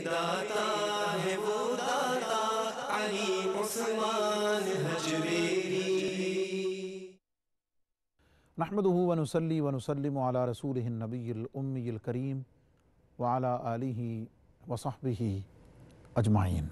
داتا ہے وہ داتا علی عثمان حجویری۔ نحمدہ ونصلی ونسلم علی رسولہ النبی الامی الکریم وعلی آلہ وصحبہ اجمعین۔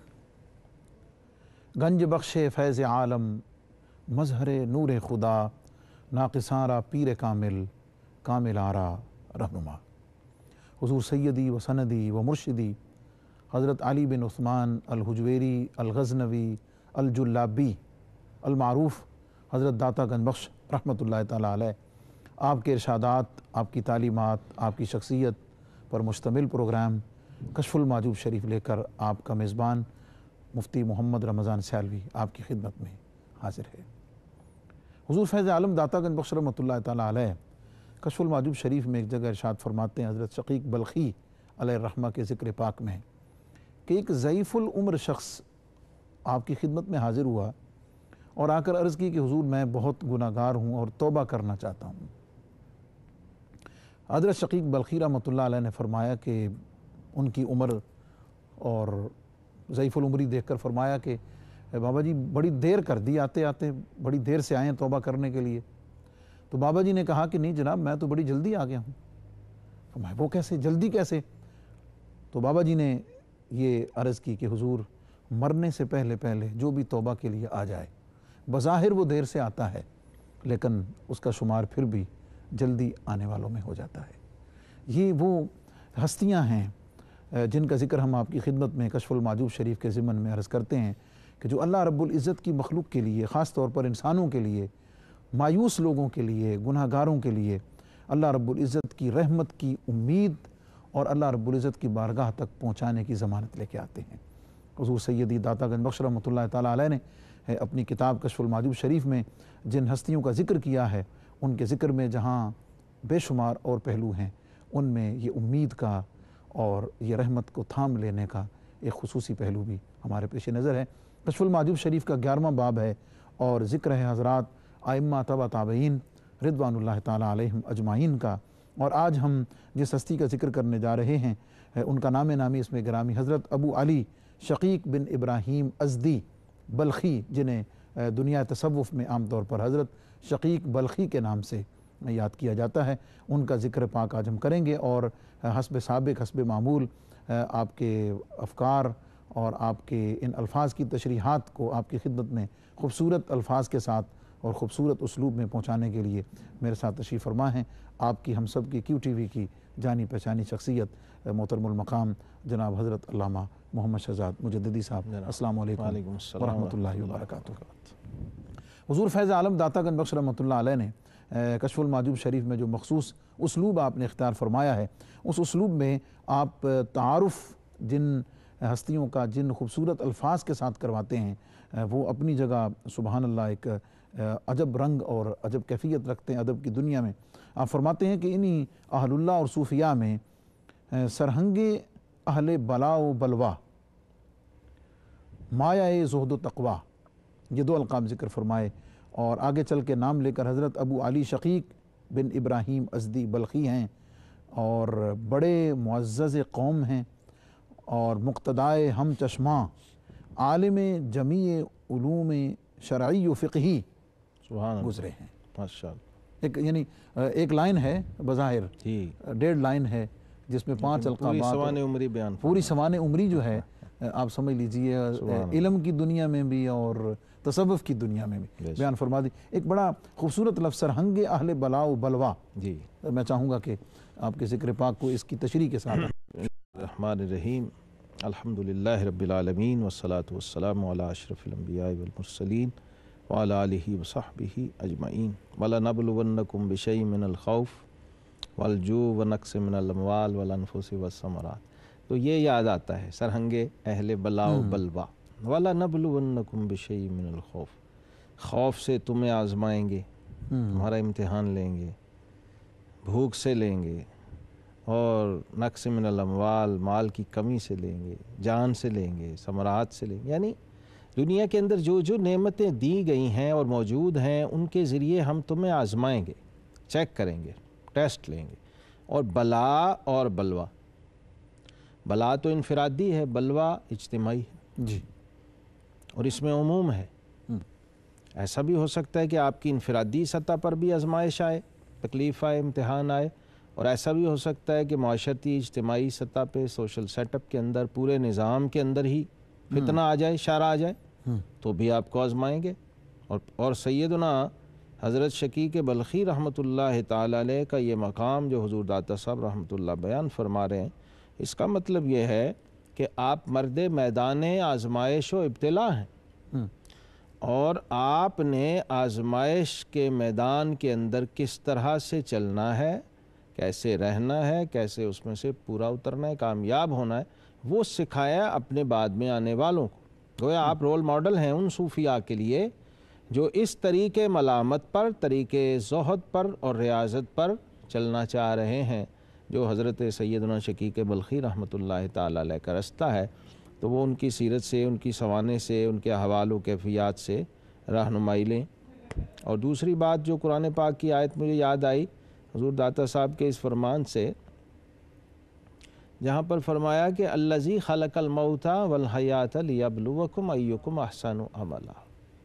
گنج بخش فیض عالم مظہر نور خدا، ناقصاں پیر کامل کامل آرا رہنما۔ حضور سیدی و سندی و مرشدی حضرت علی بن عثمان الحجویری الغزنوی الجلابی المعروف حضرت داتا گنج بخش رحمۃ اللہ تعالیٰ علیہ، آپ کے ارشادات، آپ کی تعلیمات، آپ کی شخصیت پر مشتمل پروگرام کشف المحجوب شریف لے کر آپ کا میزبان مفتی محمد رمضان سیالوی آپ کی خدمت میں حاضر ہے۔ حضور فیض عالم داتا گنج بخش رحمۃ اللہ تعالیٰ علیہ کشف المحجوب شریف میں ایک جگہ ارشاد فرماتے ہیں حضرت شقیق بلخی علیہ الرحمہ کے ذکر پاک میں کہ ایک ضعیف العمر شخص آپ کی خدمت میں حاضر ہوا اور آ کر عرض کی کہ حضور میں بہت گناہ گار ہوں اور توبہ کرنا چاہتا ہوں۔ حضرت شقیق بلخی رحمۃ اللہ علیہ نے فرمایا کہ ان کی عمر اور ضعیف العمری دیکھ کر فرمایا کہ بابا جی بڑی دیر کر دی، آتے آتے بڑی دیر سے آئے ہیں توبہ کرنے کے لیے۔ تو بابا جی نے کہا کہ نہیں جناب، میں تو بڑی جلدی آ گیا ہوں۔ فرمایا وہ کیسے، جلدی کیسے؟ تو بابا جی نے یہ عرض کی کہ حضور مرنے سے پہلے پہلے جو بھی توبہ کے لیے آ جائے، بظاہر وہ دیر سے آتا ہے لیکن اس کا شمار پھر بھی جلدی آنے والوں میں ہو جاتا ہے۔ یہ وہ ہستیاں ہیں جن کا ذکر ہم آپ کی خدمت میں کشف المحجوب شریف کے ضمن میں عرض کرتے ہیں کہ جو اللہ رب العزت کی مخلوق کے لیے، خاص طور پر انسانوں کے لیے، مایوس لوگوں کے لیے، گناہ گاروں کے لیے اللہ رب العزت کی رحمت کی امید اور اللہ رب العزت کی بارگاہ تک پہنچانے کی ضمانت لے کے آتے ہیں۔ حضور سیدی داتا گنج بخش رحمۃ اللہ تعالیٰ علیہ نے اپنی کتاب کشف المحجوب شریف میں جن ہستیوں کا ذکر کیا ہے، ان کے ذکر میں جہاں بے شمار اور پہلو ہیں، ان میں یہ امید کا اور یہ رحمت کو تھام لینے کا ایک خصوصی پہلو بھی ہمارے پیش نظر ہے۔ کشف المحجوب شریف کا 11واں باب ہے اور ذکر ہے حضرات ائمہ تبع تابعین رضوان اللہ تعالیٰ علیہم اجمعین کا۔ اور آج ہم جس ہستی کا ذکر کرنے جا رہے ہیں ان کا نام نامی اس میں گرامی حضرت ابو علی شقیق بن ابراہیم ازدی بلخی، جنہیں دنیا تصوف میں عام طور پر حضرت شقیق بلخی کے نام سے یاد کیا جاتا ہے، ان کا ذکر پاک آج ہم کریں گے اور حسب سابق حسب معمول آپ کے افکار اور آپ کے ان الفاظ کی تشریحات کو آپ کی خدمت میں خوبصورت الفاظ کے ساتھ اور خوبصورت اسلوب میں پہنچانے کے لیے میرے ساتھ تشریف فرما ہیں آپ کی ہم سب کی کیو ٹی وی کی جانی پہچانی شخصیت محترم المقام جناب حضرت علامہ محمد شہزاد مجددی صاحب۔ السلام علیکم ورحمۃ اللہ وبرکاتہ۔ حضور فیض عالم داتا گنج بخش رحمۃ اللہ علیہ نے کشف المحجوب شریف میں جو مخصوص اسلوب آپ نے اختیار فرمایا ہے، اس اسلوب میں آپ تعارف جن ہستیوں کا جن خوبصورت الفاظ کے ساتھ کرواتے ہیں وہ اپنی جگہ سبحان اللہ ایک عجب رنگ اور عجب کیفیت رکھتے ہیں ادب کی دنیا میں۔ آپ فرماتے ہیں کہ انہی اہل اللہ اور صوفیاء میں سرہنگ اہل بلا و بلوا، مایہ زہد و تقوی، یہ دو القاب ذکر فرمائے اور آگے چل کے نام لے کر حضرت ابو علی شقیق بن ابراہیم ازدی بلخی ہیں اور بڑے معزز قوم ہیں اور مقتدائے ہم چشماں، عالم جمیع علوم شرعی و فقہی گزرے ہیں۔ ایک یعنی ایک لائن ہے بظاہر، 1.5 لائن ہے جس میں 5 القابات، پوری سوانح عمری جو ہے آپ سمجھ لیجئے علم کی دنیا میں بھی اور تصوف کی دنیا میں بھی بیان فرما دی۔ ایک بڑا خوبصورت لفظ سرہنگ اہل بلا و بلوا، میں چاہوں گا کہ آپ کے ذکر پاک کو اس کی تشریح کے ساتھ۔ الرحمن الرحیم، الحمدللہ رب العالمین والصلاة والسلام علی اشرف الانبیاء والمرسلین وعلی آلہ وصحبہ اجمعین، وَلَنَبْلُوَنَّكُمْ بِشَيْءٍ مِّنَ الْخَوْفِ وَالْجُوعِ وَنَقْصٍ مِّنَ الْأَمْوَالِ وَالْأَنفُسِ وَالثَّمَرَاتِ۔ تو یہ یاد آتا ہے سرہنگ اہل بلا و بلوا، وَلَنَبْلُوَنَّكُمْ بِشَيْءٍ مِّنَ الْخَوْفِ، خوف سے تمہیں آزمائیں گے، تمہارا امتحان لیں گے، بھوک سے لیں گے، اور نقص من الاموال، مال کی کمی سے لیں گے، جان سے لیں گے، ثمرات سے لیں گے، یعنی دنیا کے اندر جو جو نعمتیں دی گئی ہیں اور موجود ہیں ان کے ذریعے ہم تمہیں آزمائیں گے، چیک کریں گے، ٹیسٹ لیں گے۔ اور بلا اور بلوا، بلا تو انفرادی ہے، بلوا اجتماعی ہے جی، اور اس میں عموم ہے۔ ایسا بھی ہو سکتا ہے کہ آپ کی انفرادی سطح پر بھی آزمائش آئے، تکلیف آئے، امتحان آئے، اور ایسا بھی ہو سکتا ہے کہ معاشرتی اجتماعی سطح پہ سوشل سیٹ اپ کے اندر، پورے نظام کے اندر ہی فتنہ آ جائے، شر آ جائے، تو بھی آپ کو آزمائیں گے۔ اور سیدنا حضرت شقیق بلخی رحمۃ اللہ تعالی علیہ کا یہ مقام جو حضور داتا صاحب رحمۃ اللہ بیان فرما رہے ہیں، اس کا مطلب یہ ہے کہ آپ مرد میدان آزمائش و ابتلا ہیں، اور آپ نے آزمائش کے میدان کے اندر کس طرح سے چلنا ہے، کیسے رہنا ہے، کیسے اس میں سے پورا اترنا ہے، کامیاب ہونا ہے، وہ سکھایا اپنے بعد میں آنے والوں کو۔ گویا آپ رول ماڈل ہیں ان صوفیاء کے لیے جو اس طریقے ملامت پر، طریقے زہد پر اور ریاضت پر چلنا چاہ رہے ہیں، جو حضرت سیدنا شقیق بلخی رحمۃ اللہ تعالی علیہ کا رستہ ہے۔ تو وہ ان کی سیرت سے، ان کی سوانے سے، ان کے احوال و کیفیات سے رہنمائی لیں۔ اور دوسری بات جو قرآن پاک کی آیت مجھے یاد آئی حضور داتا صاحب کے اس فرمان سے، جہاں پر فرمایا کہ الذی خلق الموت والحیات لیبلوکم ایکم احسن عملا۔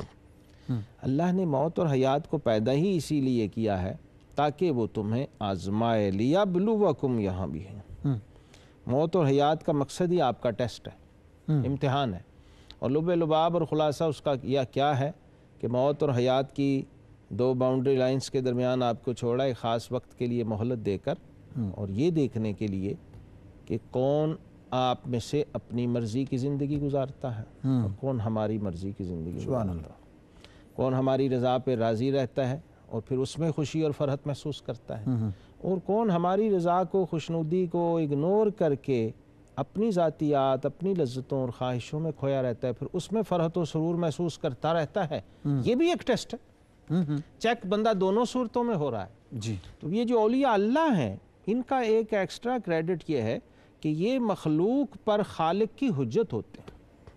اللہ نے موت اور حیات کو پیدا ہی اسی لیے کیا ہے تاکہ وہ تمہیں آزمائے، لیبلوکم یہاں بھی ہے۔ موت اور حیات کا مقصد ہی آپ کا ٹیسٹ ہے، امتحان ہے، اور لب لباب اور خلاصہ اس کا کیا ہے کہ موت اور حیات کی دو باؤنڈری لائنز کے درمیان آپ کو چھوڑا ایک خاص وقت کے لیے مہلت دے کر، اور یہ دیکھنے کے لیے کہ کون آپ میں سے اپنی مرضی کی زندگی گزارتا ہے اور کون ہماری مرضی کی زندگی گزارتا ہے، کون ہماری رضا پہ راضی رہتا ہے اور پھر اس میں خوشی اور فرحت محسوس کرتا ہے، اور کون ہماری رضا کو، خوشنودی کو اگنور کر کے اپنی ذاتیات، اپنی لذتوں اور خواہشوں میں کھویا رہتا ہے، پھر اس میں فرحت و سرور محسوس کرتا رہتا ہے۔ یہ بھی ایک ٹیسٹ ہے، چیک بندہ دونوں صورتوں میں ہو رہا ہے۔ جی، تو یہ جو اولیاء اللہ ہیں، ان کا ایک ایکسٹرا کریڈٹ یہ ہے کہ یہ مخلوق پر خالق کی حجت ہوتے ہیں،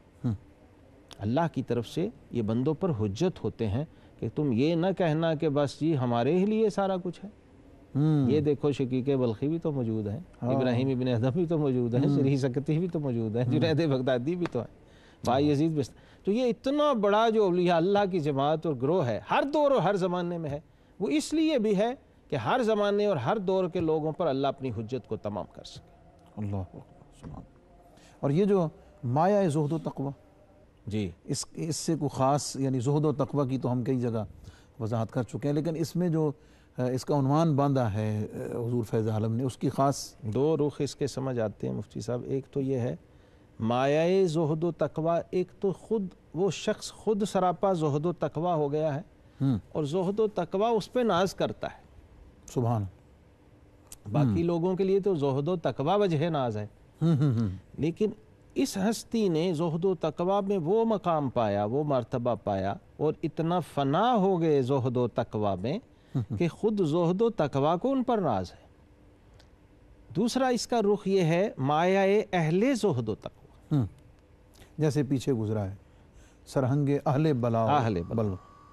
اللہ کی طرف سے یہ بندوں پر حجت ہوتے ہیں کہ تم یہ نہ کہنا کہ بس جی ہمارے ہی لیے سارا کچھ ہے۔ یہ دیکھو شقیق بلخی بھی تو موجود ہیں، ابراہیم ابن ادھم بھی تو موجود ہیں، سری سکتی بھی تو موجود ہیں، جنید بغدادی بھی تو ہیں، بھائی یزید بستانی۔ تو یہ اتنا بڑا جو اولیاء اللہ کی جماعت اور گروہ ہے، ہر دور اور ہر زمانے میں ہے، وہ اس لیے بھی ہے کہ ہر زمانے اور ہر دور کے لوگوں پر اللہ اپنی حجت کو تمام کر سکے۔ اللہ سبحان۔ اور یہ جو مایہ زہد و تقوی، جی، اس سے کوئی خاص، یعنی زہد و تقوی کی تو ہم کئی جگہ وضاحت کر چکے ہیں، لیکن اس میں جو اس کا عنوان باندھا ہے حضور فیض عالم نے، اس کی خاص دو رخ اس کے سمجھ آتے ہیں مفتی صاحب۔ ایک تو یہ ہے مایہ زہد و تقوی، ایک تو خود وہ شخص خود سراپا زہد و تقوی ہو گیا ہے اور زہد و تقوی اس پہ ناز کرتا ہے۔ سبحان۔ باقی لوگوں کے لیے تو زہد و تقوی وجہ ناز ہے، لیکن اس ہستی نے زہد و تقوی میں وہ مقام پایا، وہ مرتبہ پایا، اور اتنا فنا ہو گئے زہد و تقوی میں کہ خود زہد و تقوی کو ان پر ناز ہے۔ دوسرا اس کا رخ یہ ہے مایہ اہل زہد و تقوی، جیسے پیچھے گزرا ہے سرہنگ اہل بلا،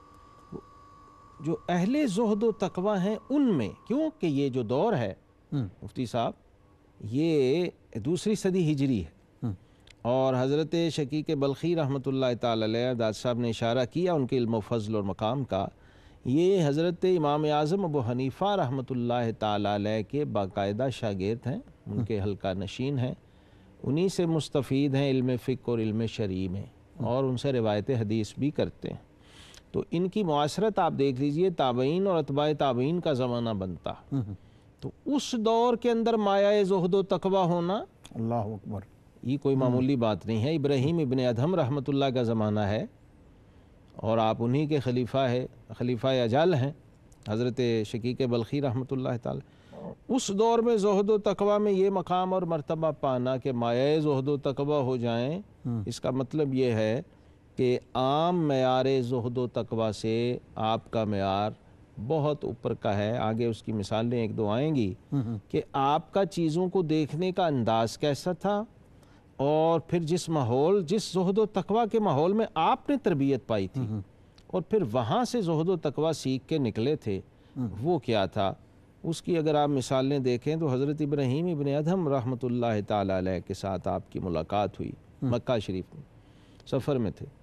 جو اہل زہد و تقوی ہیں ان میں، کیونکہ یہ جو دور ہے مفتی صاحب یہ دوسری صدی ہجری ہے، اور حضرت شقیق بلخی رحمۃ اللہ تعالی علیہ داد صاحب نے اشارہ کیا ان کے علم و فضل اور مقام کا، یہ حضرت امام اعظم ابو حنیفہ رحمۃ اللہ تعالی علیہ کے باقاعدہ شاگرد ہیں، ان کے حلقہ نشین ہیں، انہی سے مستفید ہیں علم فقہ اور علم شرعی میں، اور ان سے روایت حدیث بھی کرتے ہیں۔ تو ان کی معاصرت آپ دیکھ لیجئے، تابعین اور اتباع تابعین کا زمانہ بنتا، تو اس دور کے اندر مایہ زہد و تقوی ہونا، اللہ اکبر، یہ کوئی معمولی بات نہیں ہے۔ ابراہیم ابن ادھم رحمۃ اللہ کا زمانہ ہے، اور آپ انہی کے خلیفہ اجل ہیں حضرت شقیق بلخی رحمۃ اللہ تعالی۔ اس دور میں زہد و تقوی میں یہ مقام اور مرتبہ پانا کہ مایہ زہد و تقوی ہو جائیں، اس کا مطلب یہ ہے کہ عام معیار زہد و تقوی سے آپ کا معیار بہت اوپر کا ہے۔ آگے اس کی مثالیں ایک دو آئیں گی کہ آپ کا چیزوں کو دیکھنے کا انداز کیسا تھا، اور پھر جس زہد و تقوی کے ماحول میں آپ نے تربیت پائی تھی اور پھر وہاں سے زہد و تقوی سیکھ کے نکلے تھے، وہ کیا تھا۔ اس کی اگر آپ مثالیں دیکھیں تو حضرت ابراہیم ابن ادھم رحمۃ اللہ تعالیٰ علیہ کے ساتھ آپ کی ملاقات ہوئی مکہ شریف میں، سفر میں تھے،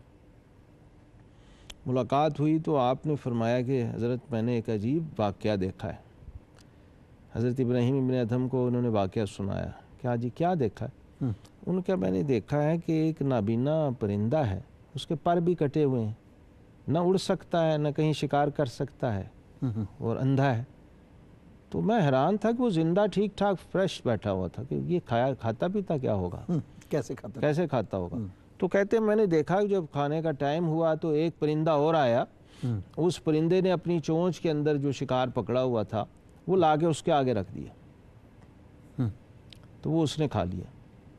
ملاقات ہوئی تو آپ نے فرمایا کہ حضرت میں نے ایک عجیب واقعہ دیکھا ہے۔ حضرت ابراہیم ابن ادھم کو انہوں نے واقعہ سنایا، کیا جی کیا دیکھا ہے؟ ان کا میں نے دیکھا ہے کہ ایک نابینا پرندہ ہے، اس کے پر بھی کٹے ہوئے ہیں، نہ اڑ سکتا ہے نہ کہیں شکار کر سکتا ہے اور اندھا ہے۔ تو میں حیران تھا کہ وہ زندہ ٹھیک ٹھاک فریش بیٹھا ہوا تھا کہ یہ کھاتا پیتا کیا ہوگا، کیسے کھاتا ہوگا۔ تو کہتے ہیں میں نے دیکھا جب کھانے کا ٹائم ہوا تو ایک پرندہ اور آیا، اس پرندے نے اپنی چونچ کے اندر جو شکار پکڑا ہوا تھا وہ لا کے اس کے آگے رکھ دیا، تو وہ اس نے کھا لیا،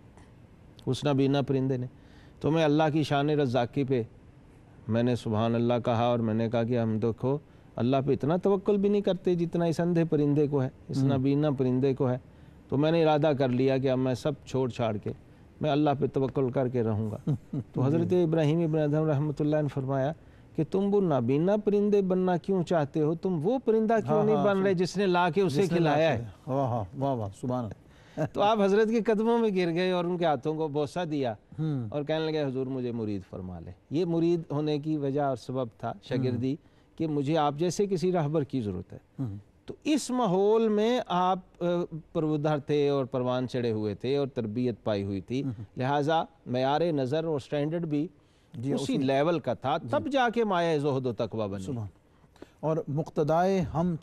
اس نابینا پرندے نے۔ تو میں اللہ کی شان رزاقی پہ میں نے سبحان اللہ کہا، اور میں نے کہا کہ ہم دیکھو اللہ پہ اتنا توکل بھی نہیں کرتے جتنا اس اندھے پرندے کو ہے، اس نابینا پرندے کو ہے۔ تو میں نے ارادہ کر لیا کہ اب میں سب چھوڑ چھاڑ کے میں اللہ پہ توکل کر کے رہوں گا۔ تو حضرت ابراہیم ابن ادھم رحمۃ اللہ نے فرمایا کہ تم وہ نابینا پرندے بننا کیوں چاہتے ہو، تم وہ پرندہ کیوں نہیں بن رہے جس نے لا کے اسے کھلایا ہے۔ واہ واہ سبحان اللہ۔ تو آپ حضرت کے قدموں میں گر گئے اور ان کے ہاتھوں کو بوسہ دیا اور کہنے لگے حضور مجھے مرید فرما لے۔ یہ مرید ہونے کی وجہ اور سبب تھا شاگردی کہ مجھے آپ جیسے کسی رہبر کی ضرورت ہے۔ تو اس ماحول میں آپ پرودھر تھے اور پروان چڑھے ہوئے تھے اور تربیت پائی ہوئی تھی، لہٰذا معیار نظر اور سٹینڈرڈ بھی اسی لیول کا تھا، تب جا کے مایہ زہد و تقویٰ بنے اور مقتدائے ہم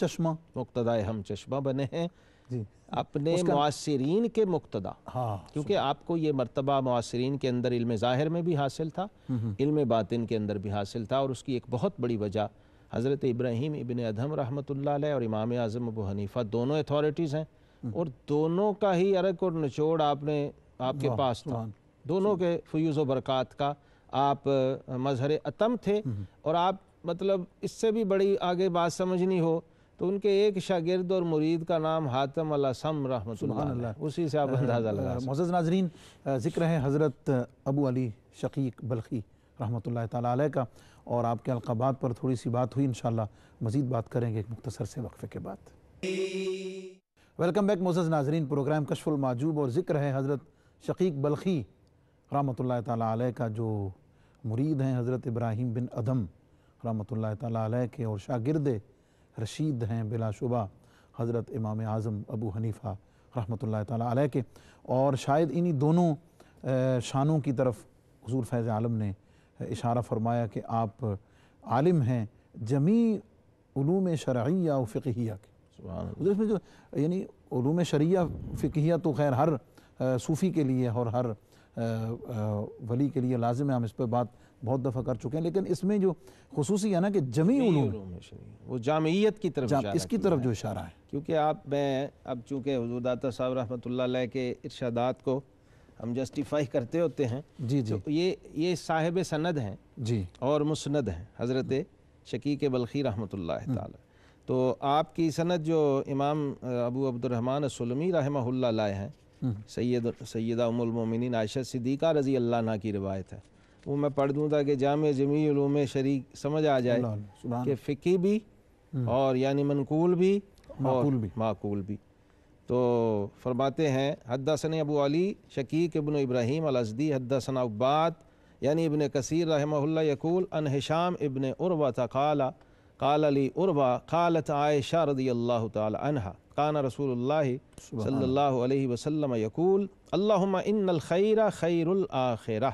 چشمہ بنے ہیں اپنے معاصرین کے مقتدا، کیونکہ آپ کو یہ مرتبہ معاصرین کے اندر علم ظاہر میں بھی حاصل تھا، علم باطن کے اندر بھی حاصل تھا، اور اس کی ایک بہت بڑی وجہ حضرت ابراہیم ابن ادھم رحمۃ اللہ علیہ اور امام اعظم ابو حنیفہ دونوں اتھارٹیز ہیں، اور دونوں کا ہی عرق اور نچوڑ آپ کے پاس تھا، دونوں کے فیوز و برکات کا آپ مظہر اتم تھے۔ اور آپ مطلب اس سے بھی بڑی آگے بات سمجھنی ہو تو ان کے ایک شاگرد اور مرید کا نام حاتم الاسم رحمۃ اللہ علیہ، اسی سے آپ اندازہ لگا سکتے ہیں۔ معزز ناظرین، ذکر ہے حضرت ابو علی شقیق بلخی رحمۃ اللہ تعالیٰ علیہ کا، اور آپ کے القابات پر تھوڑی سی بات ہوئی، انشاءاللہ مزید بات کریں گے ایک مختصر سے وقفے کے بعد۔ ویلکم بیک معزز ناظرین، پروگرام کشف المحجوب، اور ذکر ہے حضرت شقیق بلخی رحمۃ اللہ تعالیٰ علیہ کا، جو مرید ہیں حضرت ابراہیم بن ادھم رحمۃ اللہ تعالیٰ علیہ کے، اور شاگرد رشید ہیں بلا شبہ حضرت امام اعظم ابو حنیفہ رحمۃ اللہ تعالیٰ علیہ کے، اور شاید انہی دونوں شانوں کی طرف حضور فیض عالم نے اشارہ فرمایا کہ آپ عالم ہیں جمیع علوم شرعیہ و فقہیہ کے۔ اس میں جو یعنی علوم شرعیہ فقہیہ تو خیر ہر صوفی کے لیے اور ہر ولی کے لیے لازم ہے، ہم اس پہ بات بہت دفعہ کر چکے ہیں، لیکن اس میں جو خصوصی ہے نا کہ جمیع علوم وہ جامعیت کی طرف اس کی طرف جو اشارہ ہے، کیونکہ اب چونکہ حضور داتا صاحب رحمۃ اللہ علیہ کے ارشادات کو ہم جسٹیفائی کرتے ہوتے ہیں، تو یہ صاحب سند ہیں اور مسند ہیں حضرت شقیق بلخی رحمۃ اللہ تعالی۔ تو آپ کی سند جو امام ابو عبد الرحمن السلمی رحمہ اللہ علیہ ہیں، سیدہ ام المومنین عائشہ صدیقہ رضی اللہ عنہ کی روایت ہے، وہ میں پڑھ دوں تاکہ جامع جمیع علوم شرعی سمجھ آ جائے کہ فقہی بھی اور یعنی منقول بھی اور معقول بھی۔ تو فرماتے ہیں حدثنا ابو علی شقیق ابن ابراہیم الازدی حدثنا عباد یعنی ابن کثیر رحمہ اللہ یقول ان ہشام ابن عروہ قال لی عروہ قالت عائشہ رضی اللہ تعالی عنہ کان رسول اللہ صلی اللہ علیہ وسلم یقول اللہم ان الخیر خیر الآخرہ۔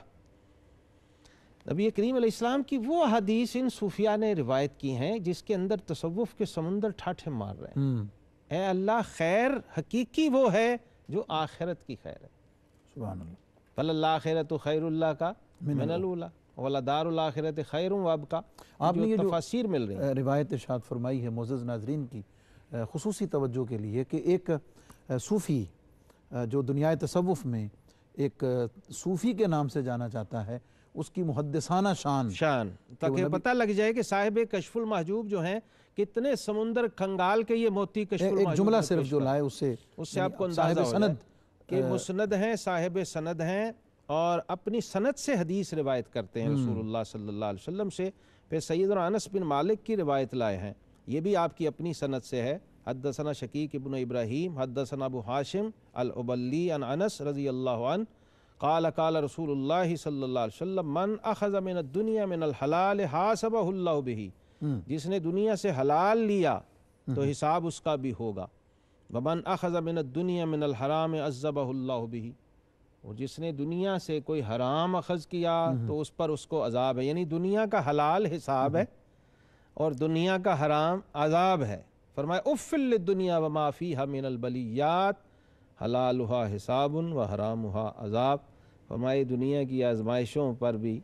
نبی کریم علیہ السلام کی وہ حدیث ان صوفیاء نے روایت کی ہیں جس کے اندر تصوف کے سمندر ٹھاٹھے مار رہے ہیں۔ اے اللہ، خیر حقیقی وہ ہے جو آخرت کی خیر ہے، سبحان اللہ، فَلَلْآخِرَةُ خَيْرُ اللَّهِ کا من الأولى وَلَدَارُ الْآخِرَةِ خَيْرٌ وَأَبْقَىٰ۔ آپ نے یہ جو تفاسیر مل رہی ہیں روایت ارشاد فرمائی ہے معزز ناظرین کی خصوصی توجہ کے لیے کہ ایک صوفی جو دنیائے تصوف میں ایک صوفی کے نام سے جانا چاہتا ہے، اس کی محدثانہ شان تاکہ پتہ لگ جائے کہ صاحب کشف المحجوب جو ہیں کتنے سمندر کھنگال کے یہ موتی کشف المحجوب، ایک جملہ صرف جو لائے اس سے آپ کو اندازہ ہو جائے کہ مسند ہیں، صاحب سند ہیں، اور اپنی سند سے حدیث روایت کرتے ہیں رسول اللہ صلی اللہ علیہ وسلم سے۔ پھر سیدنا انس بن مالک کی روایت لائے ہیں، یہ بھی آپ کی اپنی سند سے ہے حدثنا شقیق ابن ابراہیم حدثنا ابو ہاشم العبلی عن انس رضی اللہ عنہ قال قال رسول اللہ صلی اللہ علیہ وسلم من اخذ من الدنیا من الحلال حاسبہ اللہ بہ، جس نے دنیا سے حلال لیا تو حساب اس کا بھی ہوگا، ومن اخذ من الدنیا من الحرام عذبہ اللہ بہ، اور جس نے دنیا سے کوئی حرام اخذ کیا تو اس پر اس کو عذاب ہے، یعنی دنیا کا حلال حساب ہے اور دنیا کا حرام عذاب ہے۔ فرمایا اف للدنیا وما فیہا من البلیات حلالہا حساب و حرامہا عذاب، فرمایا دنیا کی آزمائشوں پر بھی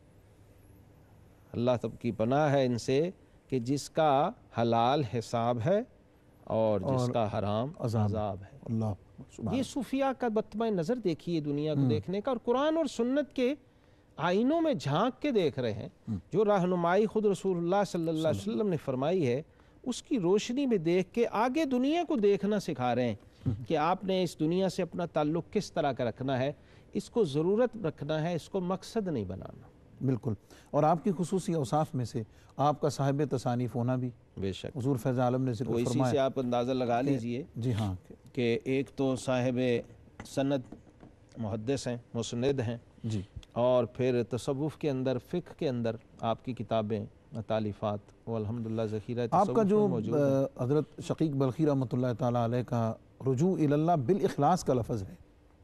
اللہ تب کی پناہ ہے ان سے کہ جس کا حلال حساب ہے اور جس کا حرام عذاب ہے۔ اللہ یہ صوفیاء کا بطمہ نظر دیکھیے دنیا کو دیکھنے کا، اور قرآن اور سنت کے آئینوں میں جھانک کے دیکھ رہے ہیں، جو رہنمائی خود رسول اللہ صلی اللہ علیہ وسلم نے فرمائی ہے اس کی روشنی میں دیکھ کے آگے دنیا کو دیکھنا سکھا رہے ہیں کہ آپ نے اس دنیا سے اپنا تعلق کس طرح کا رکھنا ہے، اس کو ضرورت رکھنا ہے، اس کو مقصد نہیں بنانا۔ بالکل، اور آپ کی خصوصی اوصاف میں سے آپ کا صاحب تصانیف ہونا بھی بے شک، حضور فیض عالم نے ذکر اسی فرمایا سے آپ اندازہ لگا لیجئے جی ہاں کہ ایک تو صاحب سند محدث ہیں، مسند ہیں جی، اور پھر تصوف کے اندر فقہ کے اندر آپ کی کتابیں تالیفات وہ الحمدللہ ذخیرہ آپ تصوف کا میں جو موجود ہیں۔ حضرت شقیق بلخی رحمۃ اللہ تعالیٰ علیہ کا رجوع اللہ بالاخلاص کا لفظ ہے،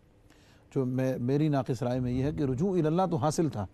جو میری ناقص رائے میں یہ ہے کہ رجوع اللہ تو حاصل تھا،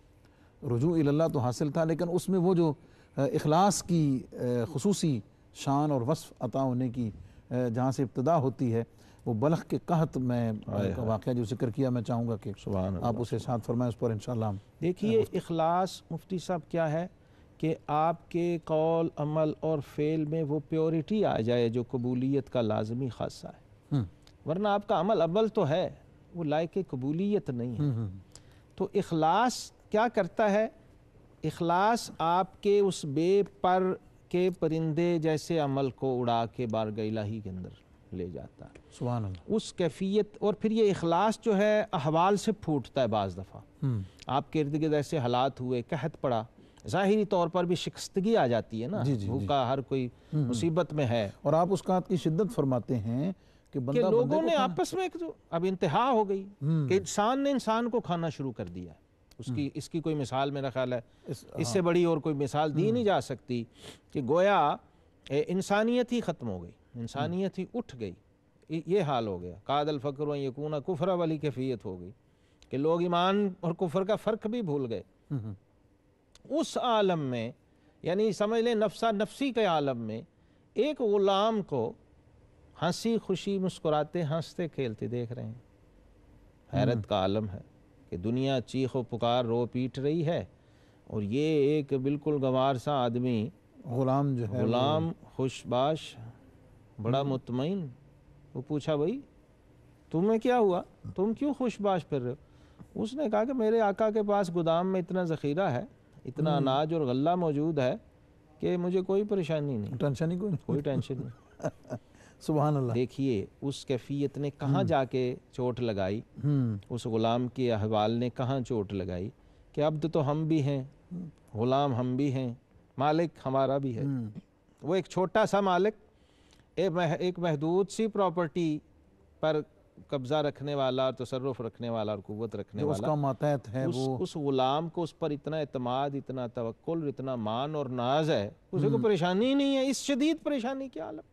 رجوع اللہ تو حاصل تھا، لیکن اس میں وہ جو اخلاص کی خصوصی شان اور وصف عطا ہونے کی جہاں سے ابتدا ہوتی ہے، وہ بلخ کے قحط میں واقعہ جو ذکر کیا، میں چاہوں گا کہ سبحان اللہ، آپ اسے ارشاد فرمائیں، اس پر انشاءاللہ ہم دیکھیے اخلاص مفتی صاحب کیا ہے کہ آپ کے قول عمل اور فعل میں وہ پیورٹی آ جائے جو قبولیت کا لازمی خاصہ ہے، ورنہ آپ کا عمل اول تو ہے وہ لائق قبولیت نہیں ہے۔ تو اخلاص کیا کرتا ہے؟ اخلاص آپ کے اس بے پر کے پرندے جیسے عمل کو اڑا کے بارگاہ الہی کے اندر لے جاتا ہے، سبحان اللہ، اس کیفیت۔ اور پھر یہ اخلاص جو ہے احوال سے پھوٹتا ہے، بعض دفعہ آپ کے ارد گرد ایسے حالات ہوئے، قحط پڑا، ظاہری طور پر بھی شکستگی آ جاتی ہے نا، بھوکا ہر کوئی مصیبت میں ہے، اور آپ اس قحط کی شدت فرماتے ہیں کہ بندہ کہ بندے لوگوں کو نے آپس میں اب انتہا ہو گئی کہ انسان نے انسان کو کھانا شروع کر دیا ہے۔ اس کی کوئی مثال میرا خیال ہے اس سے بڑی اور کوئی مثال دی نہیں جا سکتی کہ گویا انسانیت ہی ختم ہو گئی، انسانیت ہی اٹھ گئی، یہ حال ہو گیا۔ قاد الفقر ان یکون کفر والی کیفیت ہو گئی کہ لوگ ایمان اور کفر کا فرق بھی بھول گئے۔ اس عالم میں یعنی سمجھ لیں نفسا نفسی کے عالم میں ایک غلام کو ہنسی خوشی مسکراتے ہنستے کھیلتے دیکھ رہے ہیں، حیرت کا عالم ہے کہ دنیا چیخ و پکار رو پیٹ رہی ہے، اور یہ ایک بالکل گنوار سا آدمی غلام جو ہے، غلام خوش باش بڑا مطمئن۔ وہ پوچھا بھائی تمہیں کیا ہوا، تم کیوں خوش باش پھر رہے ہو؟ اس نے کہا کہ میرے آقا کے پاس گودام میں اتنا ذخیرہ ہے، اتنا اناج اور غلہ موجود ہے کہ مجھے کوئی پریشانی نہیں، ٹینشن ہی کوئی ٹینشن نہیں۔ سبحان اللہ، دیکھیے اس کیفیت نے کہاں جا کے چوٹ لگائی، اس غلام کے احوال نے کہاں چوٹ لگائی کہ عبد تو ہم بھی ہیں، غلام ہم بھی ہیں، مالک ہمارا بھی ہے۔ وہ ایک چھوٹا سا مالک، ایک محدود سی پراپرٹی پر قبضہ رکھنے والا اور تصرف رکھنے والا اور قوت رکھنے جو اس والا، کا ماتحت ہے، وہ اس غلام کو اس پر اتنا اعتماد، اتنا توکل، اتنا مان اور ناز ہے، اسے کوئی پریشانی ہی نہیں ہے، اس شدید پریشانی کے عالم۔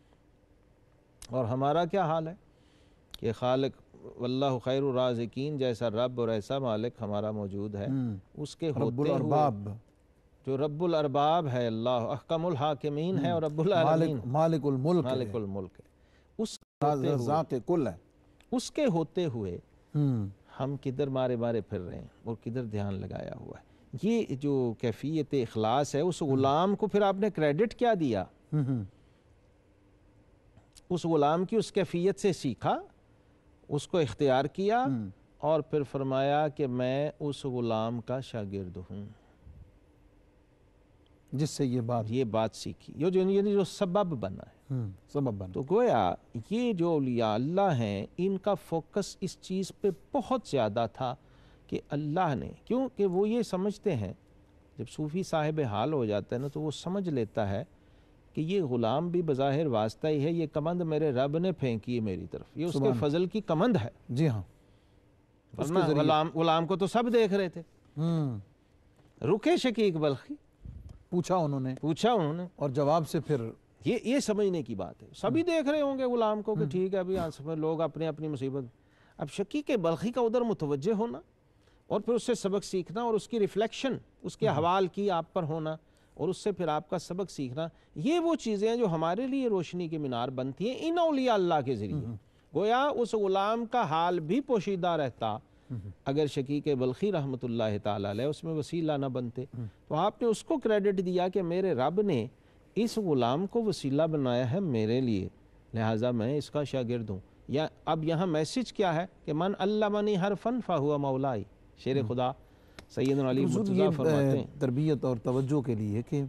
اور ہمارا کیا حال ہے کہ خالق واللہ خیر الرازقین جیسا رب اور ایسا مالک ہمارا موجود ہے، اس کے رب ہوتے ہوئے الارباب، جو رب الارباب ہے، اللہ احکم الحاکمین ہے اور رب العالمین، مالک الملک ہے، مالک الملک ہے، اس کے ہوتے ہوئے، رزاق کل ہے، اس کے ہوتے ہوئے ہم کدھر مارے مارے پھر رہے ہیں اور کدھر دھیان لگایا ہوا ہے۔ یہ جو کیفیت اخلاص ہے، اس غلام کو پھر آپ نے کریڈٹ کیا دیا؟ اس غلام کی اس کیفیت سے سیکھا، اس کو اختیار کیا، اور پھر فرمایا کہ میں اس غلام کا شاگرد ہوں، جس سے یہ بات سیکھی، جو سبب بنا ہے، سبب بنا۔ تو گویا یہ جو اولیاء اللہ ہیں ان کا فوکس اس چیز پہ بہت زیادہ تھا کہ اللہ نے، کیونکہ وہ یہ سمجھتے ہیں، جب صوفی صاحب حال ہو جاتا ہے نا تو وہ سمجھ لیتا ہے کہ یہ غلام بھی بظاہر واسطہ ہی ہے، یہ کمند میرے رب نے پھینکی ہے میری طرف، یہ اس کے فضل کی کمند ہے۔ جی ہاں، ورنہ غلام کو تو سب دیکھ رہے تھے۔ رکے شقیق بلخی، پوچھا انہوں نے اور جواب سے پھر یہ سمجھنے کی بات ہے۔ سبھی دیکھ رہے ہوں گے غلام کو کہ ٹھیک ہے ابھی آنسر لوگ اپنے اپنی مصیبت۔ اب شقیق بلخی کا ادھر متوجہ ہونا اور پھر اس سے سبق سیکھنا اور اس کی ریفلیکشن اس کے حوال کی آپ پر ہونا اور اس سے پھر آپ کا سبق سیکھنا، یہ وہ چیزیں ہیں جو ہمارے لیے روشنی کے مینار بنتی ہیں ان اولیاء اللہ کے ذریعے۔ گویا اس غلام کا حال بھی پوشیدہ رہتا اگر شقیق بلخی رحمۃ اللہ تعالی علیہ اس میں وسیلہ نہ بنتے۔ تو آپ نے اس کو کریڈٹ دیا کہ میرے رب نے اس غلام کو وسیلہ بنایا ہے میرے لیے، لہٰذا میں اس کا شاگرد ہوں۔ یا اب یہاں میسج کیا ہے کہ من علمنی حرفا فہو مولائی، شیر خدا سیدنا علی مرتضیٰ فرماتے ہیں۔ تربیت اور توجہ کے لیے کہ